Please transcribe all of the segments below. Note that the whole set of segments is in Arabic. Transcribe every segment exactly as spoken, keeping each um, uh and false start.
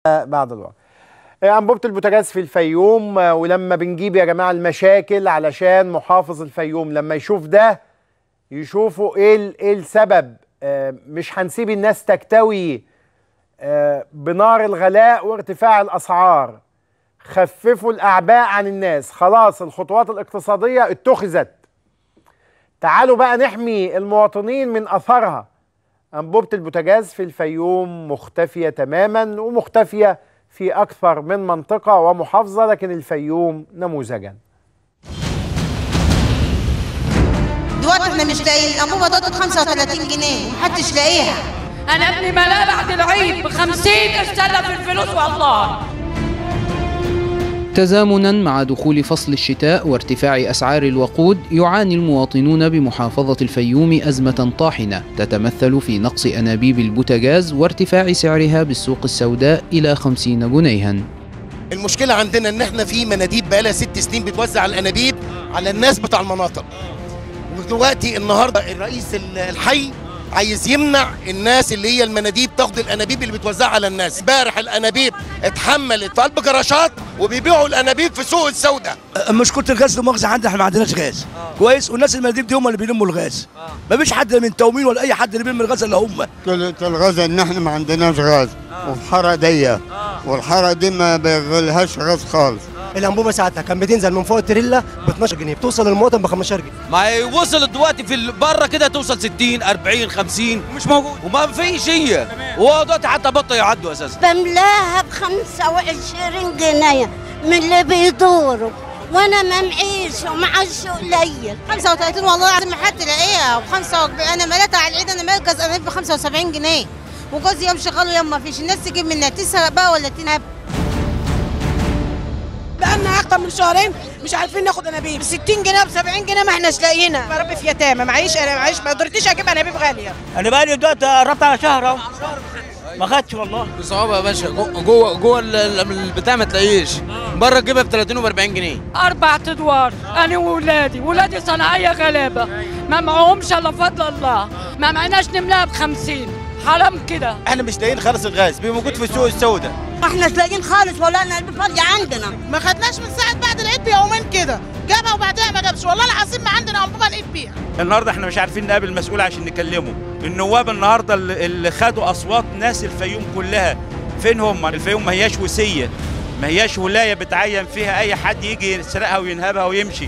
بعد الوقت. أنبوبة البوتاجاز في الفيوم، ولما بنجيب يا جماعة المشاكل علشان محافظ الفيوم لما يشوف ده يشوفوا ايه ايه السبب. مش هنسيب الناس تكتوي بنار الغلاء وارتفاع الأسعار. خففوا الأعباء عن الناس، خلاص الخطوات الاقتصادية اتخذت. تعالوا بقى نحمي المواطنين من أثرها. أنبوبة البوتاجاز في الفيوم مختفية تماما، ومختفية في أكثر من منطقة ومحافظة، لكن الفيوم نموذجا. دلوقتي احنا مش لاقيين الأنبوبة دوت ب خمسة وثلاثين جنيه ومحدش لاقيها. أنا ابني ملاه بعد العيد ب خمسين استلف الفلوس والله. تزامنا مع دخول فصل الشتاء وارتفاع أسعار الوقود، يعاني المواطنون بمحافظة الفيوم أزمة طاحنة تتمثل في نقص أنابيب البوتاجاز وارتفاع سعرها بالسوق السوداء إلى خمسين جنيها. المشكلة عندنا إن احنا في مناديب بقالها ست سنين بتوزع الأنابيب على الناس بتاع المناطق، ودلوقتي النهارده الرئيس الحي عايز يمنع الناس اللي هي المناديب تاخد الانابيب اللي بتوزعها على الناس. امبارح الانابيب اتحملت في قلب جراشات وبيبيعوا الانابيب في سوق السوداء. مشكله الغاز المؤاخذه عندنا، احنا ما عندناش غاز آه. كويس، والناس المناديب دي هم اللي بيلموا الغاز آه. ما فيش حد من تومين ولا اي حد اللي بيلم الغاز الا هم. مشكله الغاز ان احنا ما عندناش غاز آه. والحاره ضيقه آه. والحاره دي ما بيغلهاش غاز خالص. الانبوبه ساعتها كان بتنزل من فوق التريلا ب اتناشر جنيه، بتوصل للمواطن ب خمستاشر جنيه. ما هي وصلت دلوقتي في بره كده توصل ستين أربعين خمسين ومش موجود وما فيش هي، وهو دلوقتي حتى بطل يعدوا اساسا. بملاها ب خمسة وعشرين جنيه من اللي بيدوروا، وانا ما معيش ومعاش قليل. خمسة وثلاثين والله العظيم ما حد لاقيها ب خمسة وأربعين. انا مليتها على العيد، انا مليت جاز انابيب ب خمسة وسبعين جنيه، وجوزي يوم شغال ويوم ما فيش. الناس تجيب منها تسرق بقى ولا تنهب؟ بقالنا اكتر من شهرين مش عارفين ناخد انابيب ب ستين جنيه ب سبعين جنيه، ما احناش لاقيينها. بربي في يتامى، معيش انا معيش ما قدرتش اجيب انابيب غاليه. انا بقالي دلوقتي قربت على شهر اهو ما خدتش والله. بصعوبه يا باشا، جوه جوه البتاع ما تلاقيش، بره تجيبها ب ثلاثين وب أربعين جنيه. اربع ادوار انا واولادي، ولادي صناعيه غلابه ما معهمش الا فضل الله، ما معناش نملاها ب خمسين، حرام كده. احنا مش لاقيين خالص الغاز، بيبقى موجود في السوق السوداء. ما احناش لاقيين خالص ولا الانابيب فاضيه عندنا. ما خدناش من ساعه بعد العيد بيومين كده، جابها وبعدها ما جابش. والله العظيم ما عندنا انبوبه نقيد بيها. النهارده احنا مش عارفين نقابل المسؤول عشان نكلمه. النواب النهارده اللي خدوا اصوات ناس الفيوم كلها فين هم؟ الفيوم ما هياش وسيه، ما هياش ولايه بتعين فيها اي حد يجي يسرقها وينهبها ويمشي.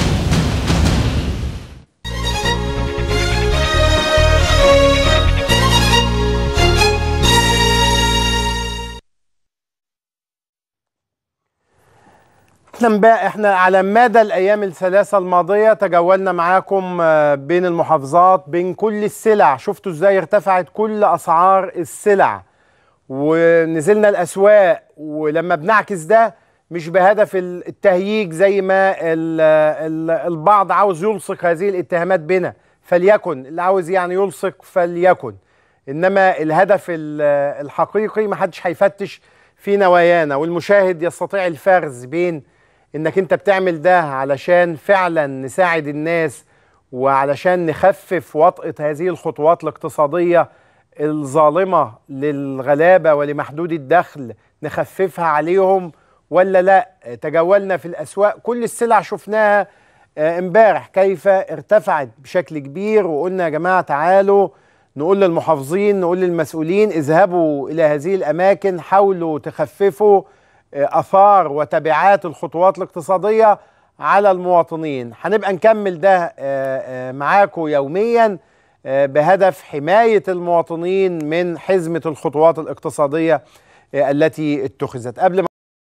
احنا بقى احنا على مدى الايام الثلاثه الماضيه تجولنا معاكم بين المحافظات، بين كل السلع. شفتوا ازاي ارتفعت كل اسعار السلع، ونزلنا الاسواق. ولما بنعكس ده مش بهدف التهييج زي ما ال ال البعض عاوز يلصق هذه الاتهامات بنا، فليكن اللي عاوز يعني يلصق فليكن، انما الهدف الحقيقي ما حدش هيفتش في نوايانا. والمشاهد يستطيع الفرز بين انك انت بتعمل ده علشان فعلا نساعد الناس، وعلشان نخفف وطأة هذه الخطوات الاقتصادية الظالمة للغلابة ولمحدود الدخل، نخففها عليهم ولا لا. تجولنا في الأسواق، كل السلع شفناها امبارح كيف ارتفعت بشكل كبير، وقلنا يا جماعة تعالوا نقول للمحافظين، نقول للمسؤولين اذهبوا إلى هذه الأماكن، حاولوا تخففوا آثار وتبعات الخطوات الاقتصادية على المواطنين. هنبقى نكمل ده معاكم يوميا بهدف حماية المواطنين من حزمة الخطوات الاقتصادية التي اتخذت. قبل ما